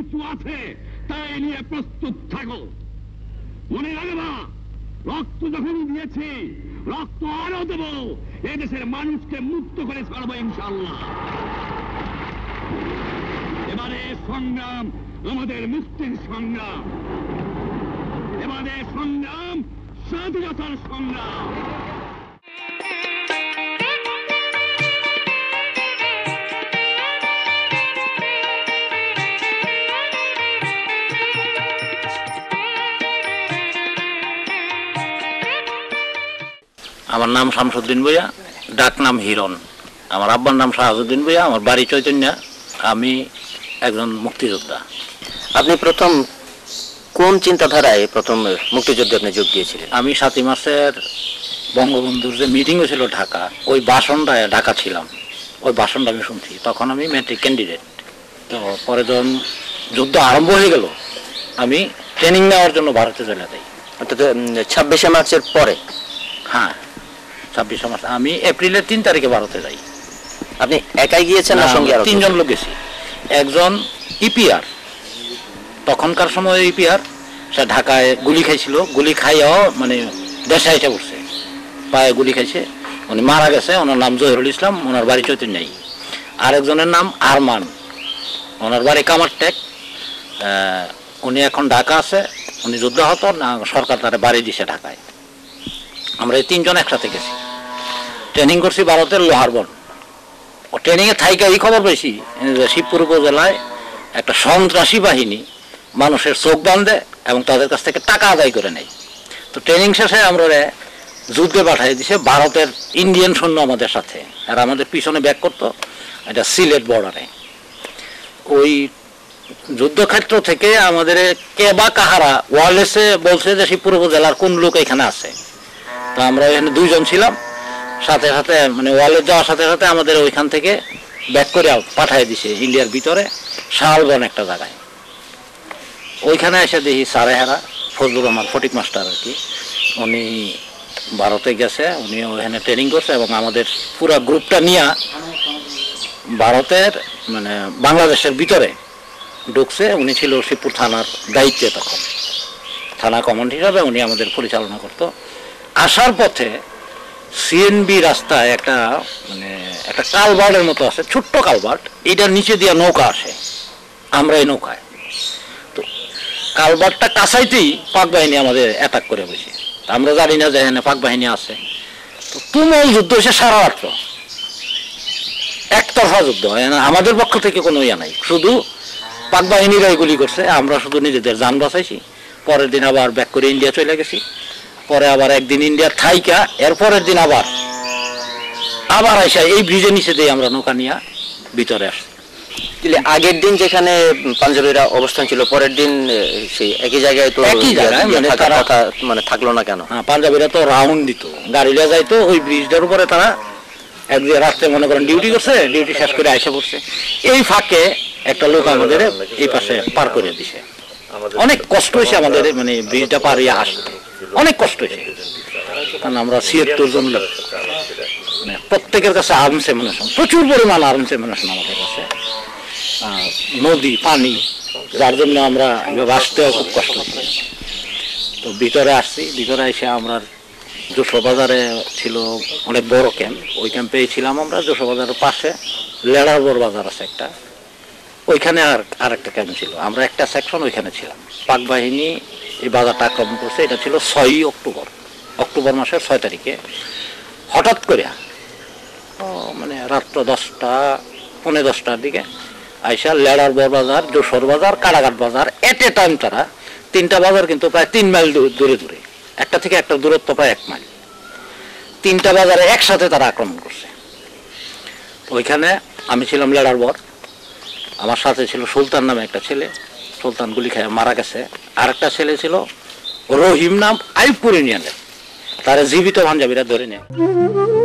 কিছু আছে তাই নিয়ে প্রস্তুত থাকো। মনে রাখবা, রক্ত যখন দিয়েছি, রক্ত আরো দেব, এদেশের মানুষকে মুক্ত করে ছাড়বো ইনশাআল্লাহ। এবারে সংগ্রাম আমাদের মুক্তির সংগ্রাম, এবারে সংগ্রাম স্বাধীনতার সংগ্রাম। আমার নাম শামসুদ্দিন ভূঁইয়া, ডাক নাম হিরণ। আমার আব্বার নাম শাহাবুদ্দিন ভূঁইয়া, আমার বাড়ি চৈতন্যা। আমি একজন মুক্তিযোদ্ধা। আপনি প্রথম কোন চিন্তাধারায় প্রথম মুক্তিযুদ্ধে আপনি যোগ দিয়েছিলেন? আমি 7ই মার্চের বঙ্গবন্ধুর যে মিটিং হয়েছিল ঢাকা, ওই ভাষণটায় ঢাকা ছিলাম, ওই ভাষণটা আমি শুনছি। তখন আমি ম্যাট্রিক ক্যান্ডিডেট। তো পরে যখন যুদ্ধ আরম্ভ হয়ে গেল, আমি ট্রেনিং নেওয়ার জন্য ভারতে চলে যাই। অর্থাৎ 26শে মার্চের পরে? হ্যাঁ, 26শে মার্চ। আমি এপ্রিলের 3 তারিখে ভারতে যাই। আপনি একাই গিয়েছেন না সঙ্গে আরো? 3 জন লোক গেছি। একজন ইপিআর, তখনকার সময় ইপিআর, সে ঢাকায় গুলি খাইছিল। গুলি খাইয়াও মানে দেশে এসে পড়ছে, পায়ে গুলি খাইছে, উনি মারা গেছে। ওনার নাম জহিরুল ইসলাম, ওনার বাড়ি চৈতন্যাই। আরেকজনের নাম আরমান, ওনার বাড়ি কামারটেক। উনি এখন ঢাকা আছে। উনি যুদ্ধ হতো না, সরকার তারা বাড়ি দিছে ঢাকায়। আমরা এই 3 জন একসাথে গেছি, ট্রেনিং করছি ভারতের লোহারবন। ট্রেনিংয়ে থাইকা এই খবর পেয়েছি যে শিবপুর উপজেলায় একটা সন্ত্রাসী বাহিনী মানুষের চোখ বাঁধে এবং তাদের কাছ থেকে টাকা আদায় করে নেয়। তো ট্রেনিং শেষে আমরা যুদ্ধে পাঠিয়ে দিছে ভারতের ইন্ডিয়ান সৈন্য আমাদের সাথে, আর আমাদের পিছনে ব্যাক করতো এটা সিলেট বর্ডারে। ওই যুদ্ধক্ষেত্র থেকে আমাদের কে বা কাহারা ওয়ারলেসে বলছে যে শিবপুর উপজেলার কোন লোক এখানে আছে। তো আমরা এখানে 2 জন ছিলাম। সাথে সাথে মানে ওয়ালে যাওয়ার সাথে সাথে আমাদের ওইখান থেকে ব্যাক করে পাঠিয়ে দিছে ইন্ডিয়ার ভিতরে শালবন একটা জায়গায়। ওইখানে এসে দেখি সারেহারা ফজলুর রহমান ফটিক মাস্টার আর কি, উনি ভারতে গেছে। উনি ওইখানে ট্রেনিং করছে এবং আমাদের পুরো গ্রুপটা নিয়ে ভারতের মানে বাংলাদেশের ভিতরে ঢুকছে। উনি ছিল শিবপুর থানার দায়িত্বে, তখন থানা কমান্ড হিসাবে উনি আমাদের পরিচালনা করতো। আসার পথে সিএনবি রাস্তায় একটা মানে একটা কালভার্টের মতো আছে, ছোট্ট কালভার্ট, এটার নিচে দিয়ে নৌকা আসে। আমরা এই নৌকায়, তো কালভার্টটা কাছাইতেই পাক বাহিনী আমাদের অ্যাটাক করে বসে। আমরা জানি না যে এখানে পাক বাহিনী আছে। তো তুমুল যুদ্ধ হয়েছে সারা রাত্র, একতরফা যুদ্ধ। আমাদের পক্ষ থেকে কোনো ইয়া নাই, শুধু পাক বাহিনীরাই গুলি করছে, আমরা শুধু নিজেদের যান বাঁচাইছি। পরের দিন আবার ব্যাক করে ইন্ডিয়া চলে গেছি। পরে আবার একদিন ইন্ডিয়ার থাইকা, এরপরের দিন আবার আইসা এই ব্রিজের নিচে দিয়ে আমরা নৌকা নিয়ে ভিতরে আসছি। আগের দিন যেখানে পাঞ্জাবিরা অবস্থান ছিল, পরের দিন সেই একই জায়গায় তো একই জায়গায় মানে থাকলো না কেন? হ্যাঁ, পাঞ্জাবিরা তো রাউন্ড দিত, গাড়ি লিয়ে যাইতো ওই ব্রিজটার উপরে। তারা একদিন রাত্রে মনে করেন ডিউটি করছে, ডিউটি শেষ করে আইসা পড়ছে। এই ফাঁকে একটা লোক আমাদের এই পাশে পার করে দিছে। অনেক কষ্ট হয়েছে আমাদের, মানে ব্রিজটা পার হয়ে আসতে অনেক কষ্ট হয়েছে। কারণ আমরা 76 জন লোক, মানে প্রত্যেকের কাছে আর্মস এমুনেশন, প্রচুর পরিমাণ আর্মস এমুনেশন আমাদের কাছে। নদী পানি, যার জন্য আমরা আসতেও খুব কষ্ট হচ্ছে। তো ভিতরে আসছি। ভিতরে এসে আমরা যশোর বাজারে ছিল অনেক বড় ক্যাম্প, ওই ক্যাম্পে ছিলাম আমরা। যশোর বাজারের পাশে লেড়ার বড় বাজার আছে একটা, ওইখানে আর একটা ক্যাম্প ছিল। আমরা একটা সেকশন ওইখানে ছিলাম। পাক বাহিনী এই বাজারটা আক্রমণ করছে। এটা ছিল 6ই অক্টোবর মাসের 6 তারিখে। হঠাৎ করে মানে রাত্র 10টা পৌনে 10টার দিকে আইসা লেড়ার বড় বাজার, যশোর বাজার, কারাঘাট বাজার এট এ টাইম তারা 3টা বাজার, কিন্তু প্রায় 3 মাইল দূরে দূরে, একটা থেকে একটা দূরত্ব প্রায় 1 মাইল, 3টা বাজারে একসাথে তারা আক্রমণ করছে। ওইখানে আমি ছিলাম লেড়ার বর, আমার সাথে ছিল সুলতান নামে একটা ছেলে। সুলতান গুলি খেয়ে মারা গেছে। আর একটা ছেলে ছিল রহিম নাম, আইবপুর ইউনিয়নের, তারা জীবিত পাঞ্জাবিরা ধরে নেয়।